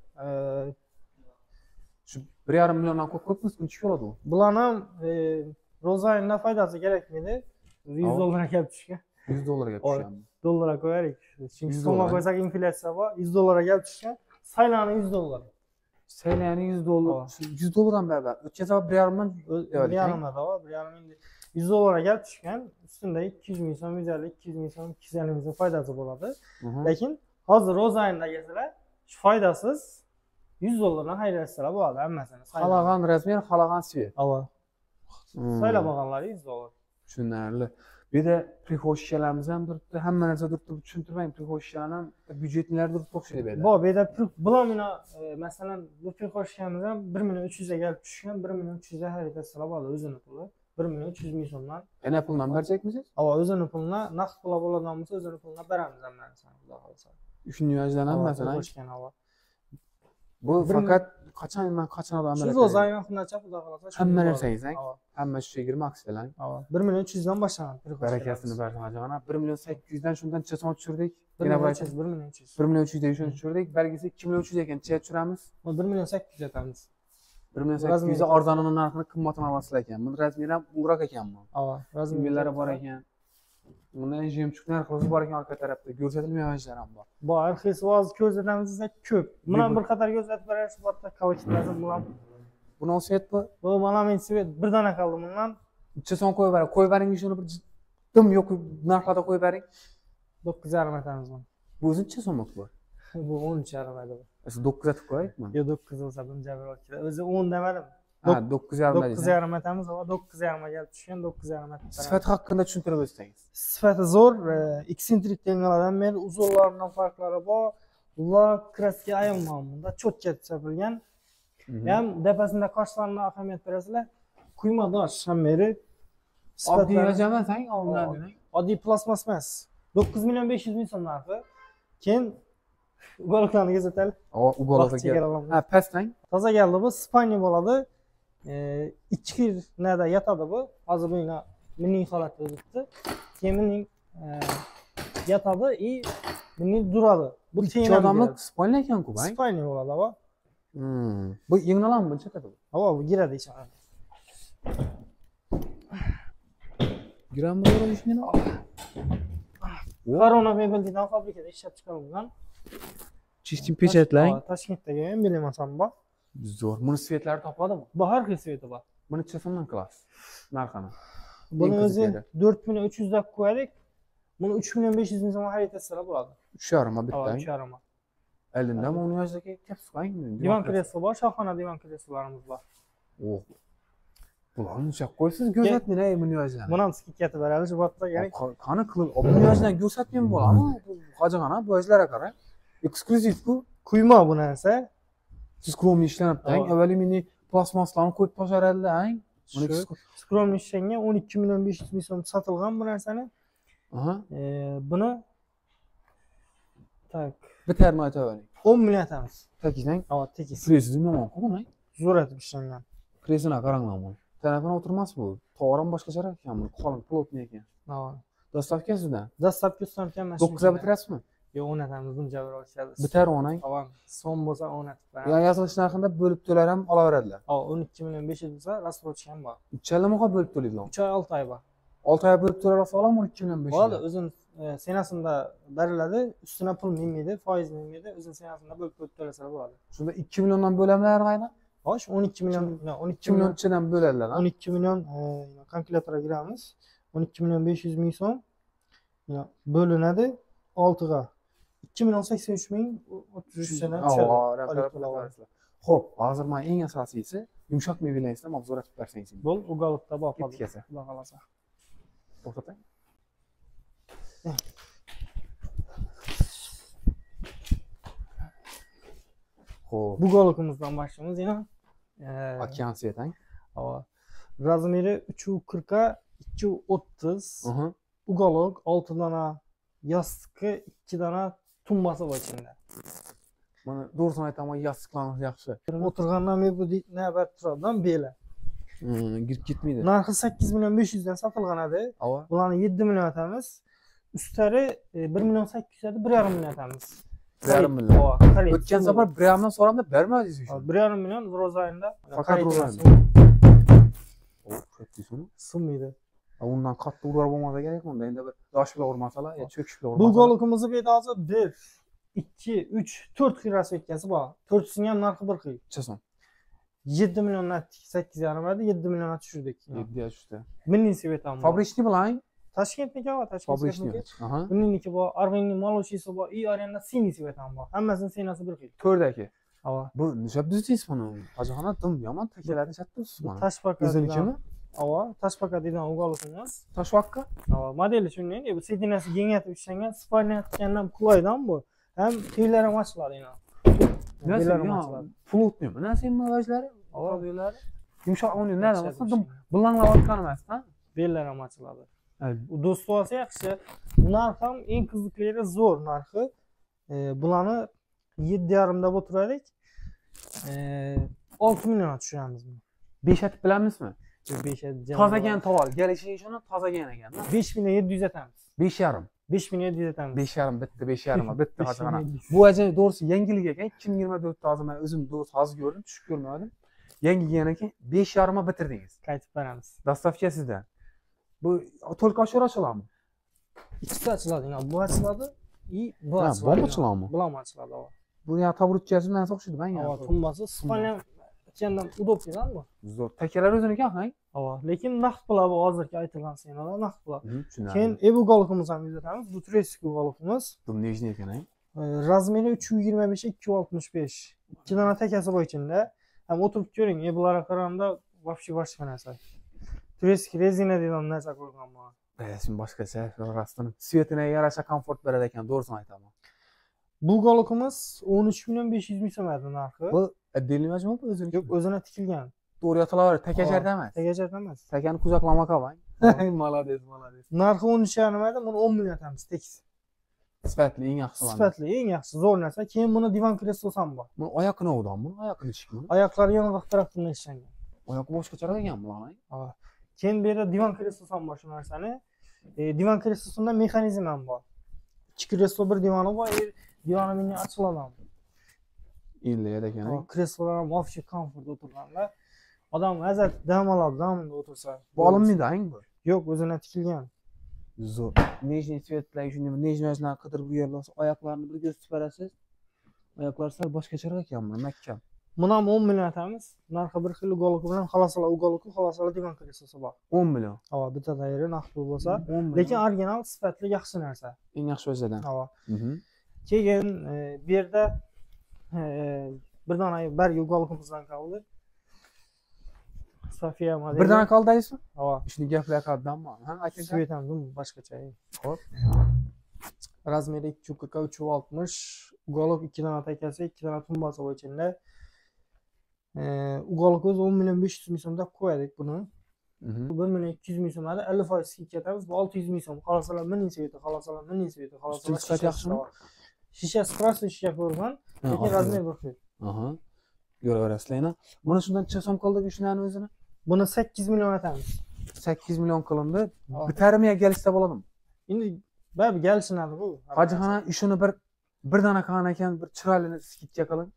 Shu 1,5 milliondan ko'pmi? Necha bo'ladi u?
Bularni ham Rozayinda foydasi kerakmidi? 100 dollarga kelib tushgan.
100 dollarga tushgan.
Dollarga qo'yaylik. Chunki
100
so'mga qo'ysak inflyatsiya bor. 100 dollarga kelib tushgan. Saylani 100 dollar.
Saylani 100 dollar. 100 dollardan beraber. O'tkaza 1,5 million.
1,5 da bor, 1,5 million. 100 dollarga kelib tushgan. Ustida 200 ming so'm, 150, 200 ming so'm, 250 ming so'm foydasi bo'ladi. Lekin hozir Rozayinda kelsalar, shu foydasiz 100 dollardan xayrlasizlar bo'ladi hammasini.
Xalagan razmer, xalagan svet.
Ava. Saylab olganlar 100 dollar.
Tushunarli. Bir de prixoshchalarimiz ham turibdi. Hamma narsa turibdi. Tushuntirmang, prixoshchalar ham byudjetnilar turibdi o'xshaydi bu yerda.
Bu yerda bular mana masalan bu prixoshchamiz ham 1 million 300 ga kelib tushgan, 1 million 300 ga xarid etsalar bo'ladi o'zini puli. 1 million 300 ming so'mdan.
Yana puldan beracakmisiz?
Ava, o'zini pulini naqd pul bo'ladigan bo'lsa, o'zini pulini beramiz hamma narsani, xudo xolasa.
Shunday yozdan ham masalan.
Ava.
Bu faqat qachon odam
Shu Rozayinda xunacha xudo xolasa.
Hamma narsangiz, hamma shu 20 aksiyalar.
1 million 300 dan boshlanadi.
Barakasini bersin hojig'ana. 1 million 800 dan shundan necha so'm tushirdik?
1 million 300.
1 million 300 dan shuni tushirdik. Belgisi 2 million 300 ekan, necha tushiramiz?
1 million 800 etamiz.
1 million 800 arzonini narxini qimmatini olmaslar ekan. Buni razmeri ham ulroq ekanmi? Razmerlari bor ekan. Bundan jemchug narxi bor ekan orqa tarafda. Ko'rsatilmayotganlar ham bor.
Bor, har xil oz ko'rsatamiz desak ko'p. Buni ham bir qator ko'rsatib beramiz, bu yerda kavachlarimiz bilan.
Buni svet bu.
Bu malamin svet bir dona qoldi bundan.
Necha so'm qo'yib bering? Qo'yib bering shuni bir dim yo'q narxlarda qo'yib bering.
9,5 etamiz buni.
Bu o'zi necha so'm bu?
Bu 10,5 edi bu.
Siz 9 etib qo'yaylikmi?
Yo'q, 9 bo'lsa buncha jabr olib keladi. O'zi 10 demadim.
Ha, 9,5 deysiz.
9,5 etamiz, va 9,5 ga kelib tushgan, 9,5 etamiz.
Sifat haqida tushuntirib o'tsangiz.
Sifati zo'r, eksentrik tengalardan men uzunlaridan farqlari bor. Ular kraska ayolman bunda cho'tka chapilgan. Ham depasida qoshlarga ahamiyat berasizlar. Quymadosh hammeri.
Oddiy yozamasang, oldindan.
Oddiy plasmas emas. 9 million 500 ming so'm narxi. Keyin ugoliklarni ko'rsataylik.
Ugoliklar. Ha, pastdan.
Toza keldi bu, Spaniya bo'ladi. Ichki nada yotadi bu. Hozir buni mening holatda o'tibdi. Keyin mening yotadi и mening duradi. Bu
ikki odamlik Spaniya ekan-ku, bang.
Spaniya bo'ladi, va.
Bu yengnalanmi buncha qiladi?
Ha, bu giradi ishonadi.
Girammi bo'ladi ishini?
Corona mebeldan fabrikada ishlab chiqarilgan.
Чистим pechatlang.
Toshkentdagi emblemasam bor.
Zo'r. Buni svetlari topadimi?
Bu har xil sveti bor.
Buni necha so'mdan qilasiz? Narxini.
Buni o'zi 4 million 300 dan qo'ydik. Buni 3 million 500 ming so'mga xarid etsalar bo'ladi.
3,5 bittan.
3,5.
Elinde mi onu yazdaki tepsi koying.
Divan kreslo bor, shohona divan kreslolarimiz bor.
Oh. Bularni chaq qo'ysiz ko'rsatmang ey buni yozgan.
Buni ham sizga ketib beradi, shu vaqtda kerak.
Qani qilib, buni yozgan ko'rsatmang bo'ladimi? Bu hojig'ana bu yozlarga qara. Eksklyuziv-ku.
Kuyma bu narsa.
Siz skromni ishlanibdi. Avvaliga meni plastmaslarni qo'yib tashladilar.
Shu skromni ishlangan 12 million 500 ming so'm sotilgan bu narsani.
Aha.
Buni tak
Bitarmi aytavering.
10 million atamiz.
Takisang.
Ha, tekis.
Kresin yomon-ku buni.
Zo'r etib ishlangan.
Kresini qaranglar buni. Tarafini o'tirmas bu. To'g'ram boshqacharoq ekan bu. Qalin plotniy ekan.
Ha.
Dostavkasidan.
Dastlabki ham
9 ga bitirasizmi?
Yo'q, 10 atamiz, buncha bir olishadi.
Bitar onang.
Tamam. So'm bo'lsa 10 atib beraman.
Ya yozilish narxida bo'lib to'lar ham olaveradilar.
Ha, 12 million 500 bo'lsa, rassrochka ham bor.
Uchalama bo'lib to'laydilar.
3 oy 6 oy bor.
6 oy bo'lib to'lar olsa olam 12 million 500.
Bo'ladi, o'zini senasida beriladi, ustidan pul minmaydi, foiz minmaydi, o'zini senasida bo'lib to'lasalar bo'ladi.
Shunda 2 milliondan bo'lamlar qayda?
Xo'sh, 12 million,
2 millionchidan bo'ladilar.
12 million kalkulyatorga kiramiz. 12 million 500 ming so'm bo'linadi 6 ga. 2 million 83 ming 33 dan tushadi.
Xo'p, hozir men eng asosiysi yumshoq mebelingizdan mavzu ratib bersangiz.
Bo'l, ugalibda bor.
Etkasi.
Xudo xolasa.
To'xtatang. Xo'p,
Bu golokimizdan başlayamiz yana.
okean svetang.
Hava. Razmeri 340 ga 230.
Aha.
Ugalok 6 dana yastığı, 2 dana tumbası var içinde.
Mana doğrusini aytaman, yostiqlarimiz yaxshi.
O'tirgandan beri bu navbat turadigan beli.
Girib ketmaydi.
Narxi 8 million 500 dan sotilgan edi.
Ava.
Bularni 7 million atamiz. Üstlari 1 million 800 edi, 1,5 million atamiz.
1,5 million. O'tgan safar 1,5 million so'ramda bermadingiz shu.
1,5 million ro'z oyida.
Faqat ro'z oyida. O, ketdingizmi?
Sinmaydi.
Undan qattiq urib bo'lmasa kerak, unda endi bir yosh bilan urmasalar, yo cho'kish bilan urmasalar.
Bu golokimizni bu yerda hozir 1 2 3 4 xil rasvetkasi bor. 4'sini ham narxi bir xil.
Chason.
7 million atdik, 8,5 edi, 7 million tushirdik.
7 ga tushdi.
Milliy svetam bor.
Fabrichni bilang.
Toshkentniki bor,
Fabrichni.
Toshkentniki.
Aha.
Milliyniki bor, Armeniyning Maloshisi bor, i arenda siniy svetam bor. Hammasini senasi bir xil.
To'rdaki.
Hava.
Bu nishab düzdingiz buni? Hojixona dim yomon takalarni chatdingiz buni.
Tashpaka.
O'zinikimi?
Hava, tashpaka degan ugalokimiz.
Toshvaqqa?
Hava, modeli shunday, bu sedinasi kengaytirib ishlangan, spalniyatgandan qulaydan bu. Ham tiylar ham ochiladi yana.
Nasıl plotniymi? Nasıl mavajlari? Avvalgilari. Yumshoq uni nada bo'lsa dim bulanglayotgan emas, ha?
Bellar ham ochiladi. Bu do'sti olsa yaxshi. Narx ham eng qiziqlari zo'r narxi. Bularni 7,5 deb o'tiradik. 6 million tushiramiz buni.
5 atib bilamizmi?
5 atib.
Tozagan tovar, kelishiga ishonib tozagan ekan.
5 million 700 atamiz.
5,5.
5 million 700 atamiz.
5,5 bitta, 5,5 bitta hojixona. Bu ajoyib doğrusu yangilik ekan. 2024da hozir men o'zim doğrusu hozir ko'rdim, tushib ko'rmadim. Yangi kelgan ekan, 5,5 bitirdingiz.
Qaytib beramiz.
Dostavka sizdan. Bu to'lqa oshira ochiladimi?
İkisi açıladi. Bu açıladi. Bu
Ha,
açıladi.
bu açıladimi?
Bular açıladi.
Bu ya tabrutchasi bilan o'xshaydi ben ya.
Hava tumbası. Spalyan içinden udobnidan bu.
Zo'r. Takalar o'ziniki, ha?
Hava. Lekin naqd pula bu hozirgi aytilgan senalar naqd pula.
Tushunarli.
Keyin ebu golokimizni ham uzatamiz. Bu turistik golokimiz.
Bu nejni ekan, ha?
Razmeri 325 265. 2 dana takasi bor içinde. Hem oturup ko'ring, bulara qaraganda вообще boshqa narsa. Turistik rezina degan narsa qo'ygan bu.
Şimdi boshqacha, rostdan svetine yarasha komfort berar ekan, to'g'risini aytaman.
Bu golokimiz 13 million 500 ming so'm edi narxi.
Bu отдельный majmua o'ziniki.
Yo'q, o'zini tikilgan.
To'g'ri yotilaveradi, takajarda emas.
Takajarda emas.
Takani kuzoqlama qavang. Молодец, молодец.
Narxi 13,5 edi, buni 10 million atamiz tekis.
Sifatli, eng yaxshi.
Sifatli, eng yaxshi, zo'r narsa. Keyin buni divan kreslosi ham bor.
Buni oyoqini o'dan, buni oyoqini chiqmi?
Oyoqlari yong'oq tarafdan ishlangan.
Oyoqi boshqacharoq ekan bularning.
Ha. Keyin bu yerda divan kreslosi ham bor shu narsani. Divan kreslosida mexanizm ham bor. 2 kreslo bir divani bor, divani meni ochiladi.
Inlayadi ekan.
Kreslolar ham вообще komfort o'tirganda. Odam azat dam oladi, damda o'tirsa.
Bu olinmaydi, bu.
Yo'q, o'zini tikilgan.
Zo'r. Nejniy svetlar, shunday nejniylarni qidirib bu yerda oyoqlarini bir ko'z tuparasiz. Oyoqlar sal boshqacharoq ekan, mahkam.
Buni ham 10 million atamiz. Narxi bir xil ugolok bilan xalosalar ugolokku, xalosalar divan kreslosi bor.
10 million.
Ha, bitta tayori naqd pul bo'lsa,
10 million.
lekin original sifatli yaxshi narsa.
Eng yaxshi o'zidan.
Ha. Keyin bu yerda Bir dona bergi ugalıkımızdan kaldı. Safiye modeli.
Bir dana kaldı deysiz?
Ava.
Shuni gaplar qadammi? Ha, ayting.
Svetam değil mi? Başkaça.
Hop.
Razmeri 2 360. Ugalık 2 dana tekesi, 2 dana tumbası var içinde. Ugalık öz 10 milyon 500 milyon so'mda koyardık bunu. 1 milyon 200 milyon so'mda 50% skit ketamiz. Bu 600 milyon so'm. Xalasalar ming sveti, xalasalar ming sveti, xalasalar
Sifat yaxshimi?
Shishasi prosta shisha ko'rgan, lekin razmer bir xil.
Aha. Ko'raverasizlar yana. Buni shundan necha so'm qildik shundan o'zini?
Buni 8 milyon atamiz.
8 million qilindi. Bitarmiga kelishsa bo'ladimi?
Endi baribir kelishadi bu.
Hojixona ishini bir dana qilgan ekan, bir chiroyli skitga qiling.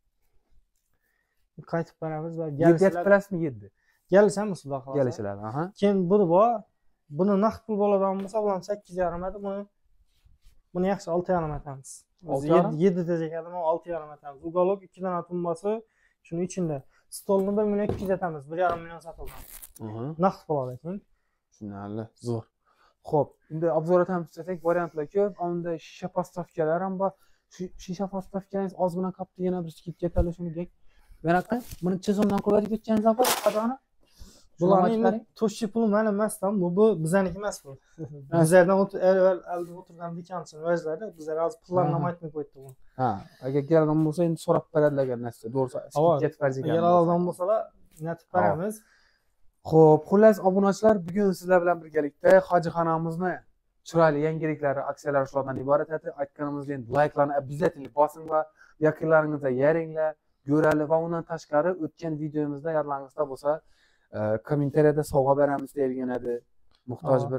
Qaytib boramiz va
7 plasmi 7.
Kelishamiz xudo xolasa.
Kelishiladi. Aha.
Keyin buni bor. Buni naqd pul bo'ladigan bo'lsa, bularni 8,5 edi. Buni yaxshi 6,5 atamiz. 7 tezakadimi 6,5 atamiz. Ugalok 2 dona tumbasi shuni ichida. Stolni 1 million 200 atamiz. 1,5 million sotildi.
Aha.
Naqd bo'ladi ekan.
Tushunarli, zo'r. Xo'p, endi obzor etamiz desak, variantlar ko'p. Unda shisha postavkalar ham bor. Shisha postavkangiz ozgina qopda yana bir skitga talashini bunaqa buni necha so'mdan qo'ydik ketganingiz apa qadrini?
Bularning to'shchi puli mana emasdan, bu bizaniki emas bu. Bizlardan o'tirgan dekanchini vajlari bizlar hozir pullarni ham aytmay qo'ydi bu.
Ha, agar kelgan bo'lsa endi so'rab beradigan narsa, to'g'risi skitga farzigan.
Agar olgan bo'lsalar, netib beramiz.
Xo'p, xullas obunachilar, bugun sizlar bilan birgalikda hojixonamizni chiroyli yangiliklari, aksiyalar shulardan iborat edi. Aytganimizdek, layklarni обязательно bosing va yaqinlaringizga yaringlar. Ko'rali va undan tashqari o'tgan videomizda yodlaringizda bo'lsa, kommentariyada sovg'a beramiz deyilgan edi. Muhtoj bir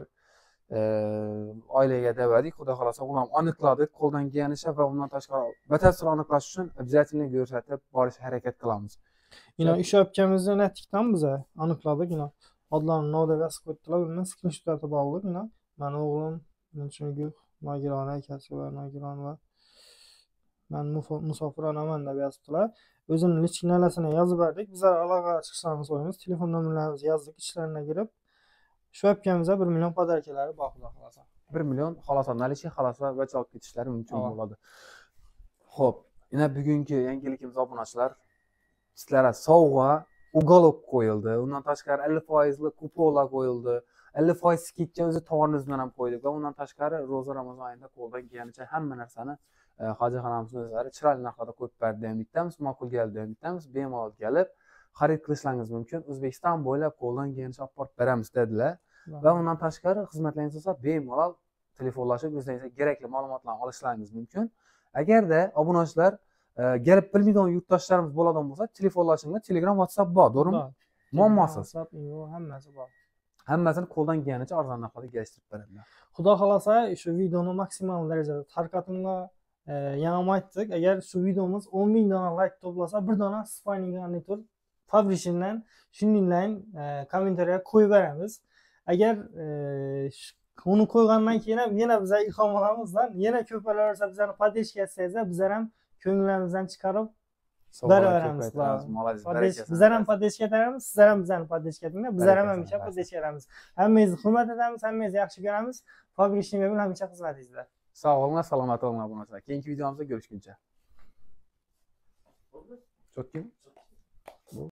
oilaga devadik. Xudo xolasa ularni aniqladik, qo'ldan kelganicha va undan tashqari batafsil aniqlash uchun обязательно ko'rsatib borishga harakat qilamiz.
Yine ish yapacağımızda nettikten bize aniqladık yine. Adlarını nodega yozib qo'ydilar, bundan screenshot atib oldik yine. Men o'g'lim, men chunki Nogirona akasi va Nogiron va men musofir onaman deb yozibdilar. O'zining lichnalasini yozib berdik. Bizlar aloqa chiqishlarimiz qo'yamiz. Telefon nomerlarimizni yozdik, ishlarına girib shu yapacağımızda 1 million podarkalari bor xudo xolasa. 1
million xolasa nalishi xolasa va chalib ketishlari mumkin bo'ladi. Xo'p, yana bugungi yangilikimiz obunachilar sizlarga sovg'a ugalok qo'yildi. Undan tashqari 50% kuponlar qo'yildi. 50% skitga o'zi tovarnizdan ham qo'ydik va undan tashqari ro'za Ramazon oyida qo'ldan kelganicha hamma narsani hojixonamizning o'zlari chiroyli narxlarda qo'yib berdi ham bittamiz, ma'qul keldi ham bittamiz, bemalol kelib xarid qilishlaringiz mumkin. O'zbekiston bo'ylab qo'ldan kelganicha olib borib beramiz dedilar. Va undan tashqari xizmatlaringiz bo'lsa bemalol telefonlashib o'zlaringizga kerakli ma'lumotlarni olishlaringiz mumkin. Agarda obunachilar gelip bilmaydigan yurtdoshlarimiz bo'ladigan bo'lsa, telefonlashinglar, Telegram, WhatsApp bor, to'g'rimi? Muammosiz.
Hammasi bor.
Hammasini qo'ldan kelganicha arzon narxlarda kelishtirib beradilar.
Xudo xolasa shu videoni maksimal darajada tarqatimga yana aytdik. Agar shu videomiz 10 ming dona like to'plasa, bir dona Spiny garnitur Fabrician'dan shuningdek kommentariya qo'yib beramiz. Agar uni qo'ygandan keyin ham yana bizga ilhom olamizdan, yana ko'payarsa bizlarni podeshka etsangizlar, bizlar ham ko'nglimizdan chiqarib beraveramiz. Bizlar ham podeshka beramiz, sizlar ham bizlarni podeshka etinglar, bizlar ham hamisha podeshka beramiz. Hammangizni hurmat etamiz, hammangizni yaxshi ko'ramiz. Fabrician bilan hamisha xizmatingizda.
Sog' bo'linglar, salomat bo'linglar obunachilar. Keyingi videomizda ko'rishguncha. Cho'tkimi?